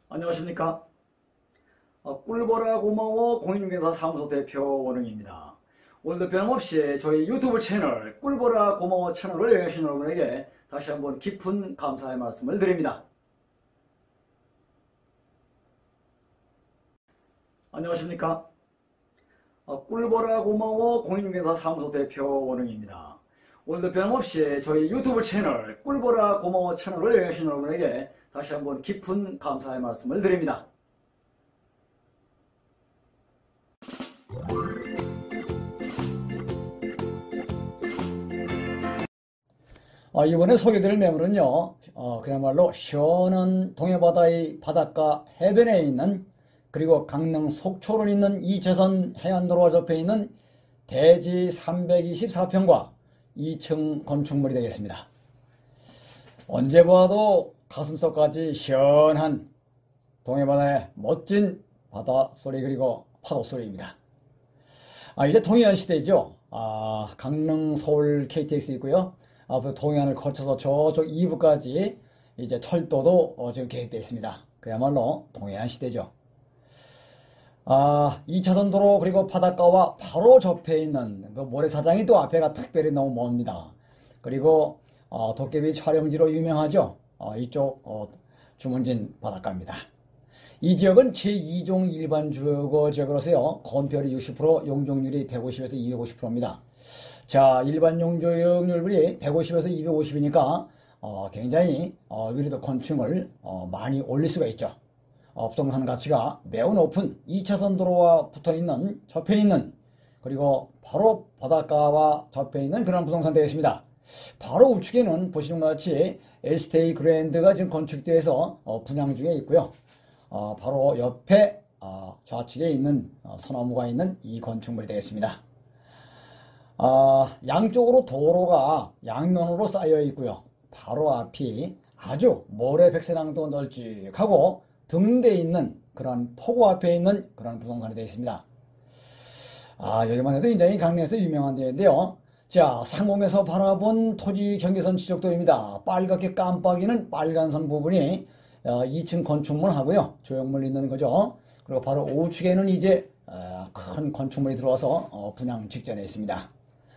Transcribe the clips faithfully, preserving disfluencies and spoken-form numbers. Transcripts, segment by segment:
안녕하십니까. 어, 꿀보라 고마워 공인중개사 사무소 대표 원흥입니다. 오늘도 변함없이 저희 유튜브 채널 꿀보라 고마워 채널을 여행하신 여러분에게 다시 한번 깊은 감사의 말씀을 드립니다. 안녕하십니까. 어, 꿀보라 고마워 공인중개사 사무소 대표 원흥입니다. 오늘도 변함없이 저희 유튜브 채널 꿀보라 고마워 채널을 여행하신 여러분에게 다시 한번 깊은 감사의 말씀을 드립니다. 어, 이번에 소개드릴 매물은요, 어, 그야말로 시원한 동해바다의 바닷가 해변에 있는, 그리고 강릉 속초를 잇는 이 차선 해안도로가 접해있는 대지 삼백이십사 평과 이 층 건축물이 되겠습니다. 언제 봐도 가슴속까지 시원한 동해바다의 멋진 바다 소리 그리고 파도 소리입니다. 아, 이제 동해안 시대죠. 아, 강릉 서울 케이티엑스 있고요. 앞으로 동해안을 거쳐서 저쪽 이 부까지 이제 철도도 어, 지금 계획되어 있습니다. 그야말로 동해안 시대죠. 아, 이 차선 도로 그리고 바닷가와 바로 접해 있는 그 모래사장이 또 앞에가 특별히 너무 멉니다. 그리고 어, 도깨비 촬영지로 유명하죠. 어, 이쪽 어, 주문진 바닷가입니다. 이 지역은 제이 종 일반 주거 지역으로서요, 건폐율이 육십 퍼센트, 용적률이 백오십에서 이백오십 퍼센트입니다. 자, 일반 용적률이 백오십에서 이백오십이니까 어, 굉장히 어, 위로도 건축을 어, 많이 올릴 수가 있죠. 어, 부동산 가치가 매우 높은 이 차선 도로와 붙어있는, 접해있는, 그리고 바로 바닷가와 접해있는 그런 부동산 되겠습니다. 바로 우측에는 보시는 것 같이 엘스테이 그랜드가 지금 건축되어서 어, 분양 중에 있고요. 어, 바로 옆에 어, 좌측에 있는 어, 소나무가 있는 이 건축물이 되겠습니다. 어, 양쪽으로 도로가 양면으로 쌓여 있고요. 바로 앞이 아주 모래백사장도 널찍하고 등대 있는 그런 폭우 앞에 있는 그런 부동산이 되어 있습니다. 아, 여기만 해도 굉장히 강릉에서 유명한 데인데요. 자, 상공에서 바라본 토지 경계선 지적도입니다. 빨갛게 깜빡이는 빨간선 부분이 어, 이 층 건축물 하고요. 조형물 있는 거죠. 그리고 바로 우측에는 이제 어, 큰 건축물이 들어와서 어, 분양 직전에 있습니다.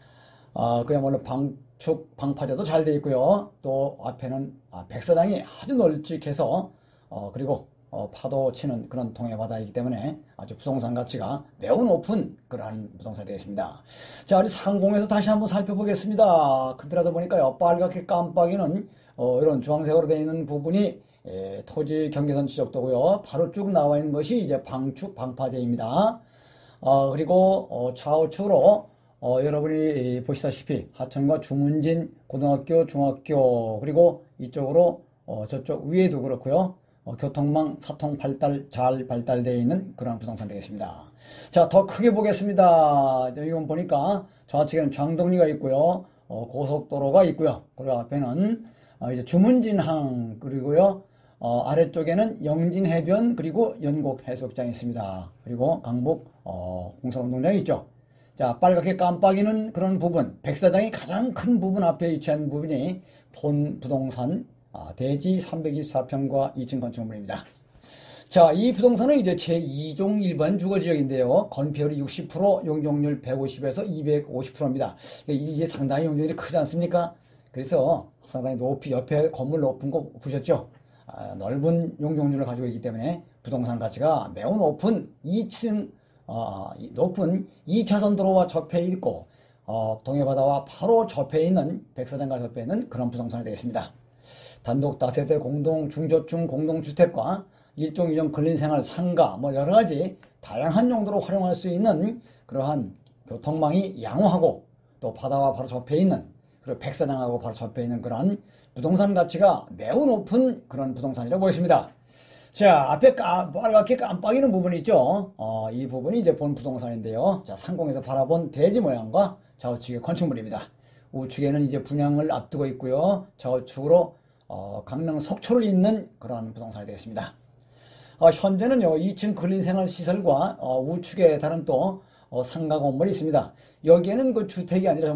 어, 그야말로 방축, 방파제도 잘 되어 있고요. 또 앞에는 아, 백사장이 아주 널찍해서 어, 그리고 어, 파도 치는 그런 동해바다이기 때문에 아주 부동산 가치가 매우 높은 그러한 부동산이 되겠습니다. 자, 우리 상공에서 다시 한번 살펴보겠습니다. 큰들어서 보니까요, 빨갛게 깜빡이는 어, 이런 주황색으로 되어 있는 부분이 에, 토지 경계선 지적도고요. 바로 쭉 나와 있는 것이 이제 방축 방파제입니다. 어, 그리고 어, 좌우측으로 어, 여러분이 보시다시피 하천과 주문진 고등학교, 중학교, 그리고 이쪽으로 어, 저쪽 위에도 그렇고요. 어, 교통망 사통 발달 잘 발달되어 있는 그런 부동산 되겠습니다. 자, 더 크게 보겠습니다. 이건 보니까 좌측에는 장덕리가 있고요. 어, 고속도로가 있고요. 그리고 앞에는 어, 이제 주문진항, 그리고요. 어, 아래쪽에는 영진해변, 그리고 연곡해수욕장이 있습니다. 그리고 강북 어, 공사운동장이 있죠. 자, 빨갛게 깜빡이는 그런 부분, 백사장이 가장 큰 부분 앞에 위치한 부분이 본 부동산 아, 대지 삼백이십사 평과 이 층 건축물입니다. 자, 이 부동산은 이제 제이 종 일반 주거지역인데요. 건폐율이 육십 퍼센트, 용적률 백오십에서 이백오십 퍼센트입니다. 이게 상당히 용적률이 크지 않습니까? 그래서 상당히 높이, 옆에 건물 높은 거 보셨죠? 아, 넓은 용적률을 가지고 있기 때문에 부동산 가치가 매우 높은 이 층, 어, 높은 이 차선 도로와 접해 있고, 어, 동해바다와 바로 접해 있는, 백사장과 접해 있는 그런 부동산이 되겠습니다. 단독 다세대 공동 중저층 공동주택과 일종 이종 근린생활 상가 뭐 여러가지 다양한 용도로 활용할 수 있는 그러한 교통망이 양호하고 또 바다와 바로 접해 있는, 그리고 백사장하고 바로 접해 있는 그런 부동산 가치가 매우 높은 그런 부동산이라고 보겠습니다. 자, 앞에 까, 빨갛게 깜빡이는 부분이 있죠. 어, 이 부분이 이제 본 부동산인데요. 자, 상공에서 바라본 대지 모양과 좌우측의 건축물입니다. 우측에는 이제 분양을 앞두고 있고요. 좌우측으로 어, 강릉 속초를 잇는 그런 부동산이 되겠습니다. 어, 현재는요, 이 층 근린생활시설과 어, 우측에 다른 또 어, 상가 건물이 있습니다. 여기에는 그 주택이 아니라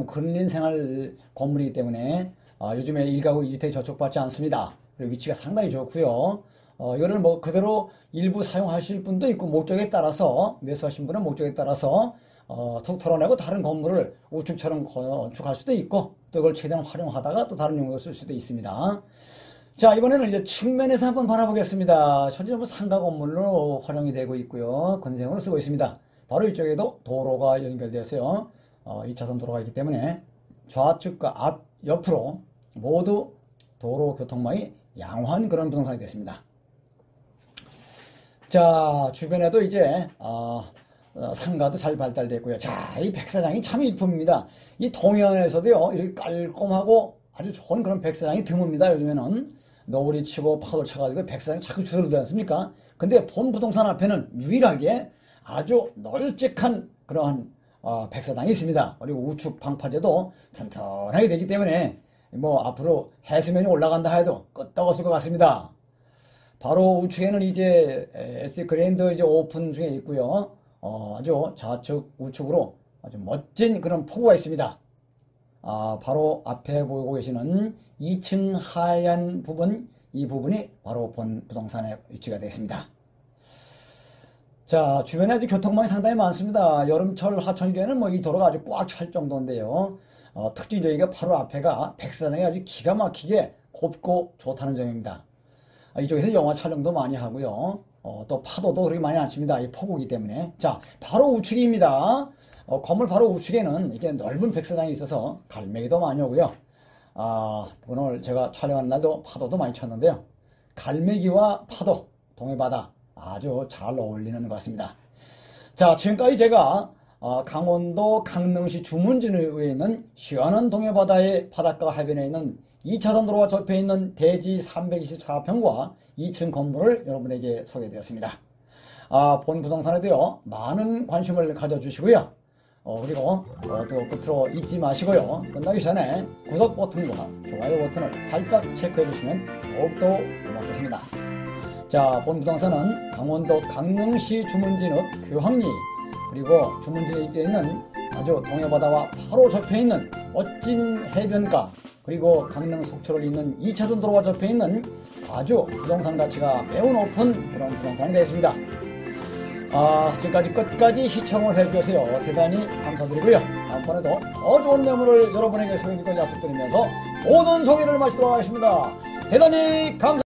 근린생활 건물이기 때문에 어, 요즘에 일가구 이주택이 저촉받지 않습니다. 그리고 위치가 상당히 좋고요. 어, 이거를 뭐 그대로 일부 사용하실 분도 있고, 목적에 따라서, 매수하신 분은 목적에 따라서, 어, 툭 털어내고 다른 건물을 우측처럼 건축할 수도 있고, 또 이걸 최대한 활용하다가 또 다른 용도로 쓸 수도 있습니다. 자, 이번에는 이제 측면에서 한번 바라보겠습니다. 현재 뭐 상가 건물로 활용이 되고 있고요. 건생으로 쓰고 있습니다. 바로 이쪽에도 도로가 연결되어서요. 어, 이 차선 도로가 있기 때문에 좌측과 앞, 옆으로 모두 도로 교통망이 양호한 그런 부동산이 됐습니다. 자, 주변에도 이제 어, 어, 상가도 잘 발달됐고요. 자, 이 백사장이 참 일품입니다. 이 동해안에서도요, 이렇게 깔끔하고 아주 좋은 그런 백사장이 드뭅니다. 요즘에는 너구리 치고 파도 쳐가지고 백사장이 자꾸 줄어들지 않습니까? 근데 본 부동산 앞에는 유일하게 아주 널찍한 그러한 어, 백사장이 있습니다. 그리고 우측 방파제도 튼튼하게 되기 때문에 뭐 앞으로 해수면이 올라간다 해도 끄떡없을 것 같습니다. 바로 우측에는 이제 에스디 그랜드 이제 오픈 중에 있고요. 어, 아주 좌측 우측으로 아주 멋진 그런 폭우가 있습니다. 아, 바로 앞에 보고 계시는 이 층 하얀 부분, 이 부분이 바로 본 부동산의 위치가 되겠습니다. 자, 주변에 아주 교통망이 상당히 많습니다. 여름철, 하철기에는 뭐 이 도로가 아주 꽉 찰 정도인데요. 어, 특징적이가 바로 앞에가 백사장이 아주 기가 막히게 곱고 좋다는 점입니다. 아, 이쪽에서 영화 촬영도 많이 하고요. 어, 또 파도도 그렇게 많이 안 칩니다. 이 폭우기 때문에. 자, 바로 우측입니다. 어, 건물 바로 우측에는 이렇게 넓은 백사장이 있어서 갈매기도 많이 오고요. 아, 오늘 제가 촬영하는 날도 파도도 많이 쳤는데요. 갈매기와 파도, 동해바다 아주 잘 어울리는 것 같습니다. 자, 지금까지 제가 어, 강원도 강릉시 주문진에 있는 시원한 동해바다의 바닷가 해변에 있는 이 차선 도로가 접해 있는 대지 삼백이십사 평과 이 층 건물을 여러분에게 소개해드렸습니다. 아, 본 부동산에도요, 많은 관심을 가져주시고요. 어, 그리고 어, 또 끝으로 잊지 마시고요. 끝나기 전에 구독 버튼과 좋아요 버튼을 살짝 체크해 주시면 더욱더 고맙겠습니다. 자, 본 부동산은 강원도 강릉시 주문진읍 교황리, 그리고 주문진에 있는 아주 동해바다와 바로 접해 있는 멋진 해변가, 그리고 강릉 속초를 잇는 이 차선 도로가 접해 있는 아주 부동산 가치가 매우 높은 그런 부동산이 되겠습니다. 아, 지금까지 끝까지 시청을 해주셔서 대단히 감사드리고요. 다음번에도 더 좋은 매물을 여러분에게 소개해드릴 약속드리면서 모든 소개를 마치도록 하겠습니다. 대단히 감사합니다.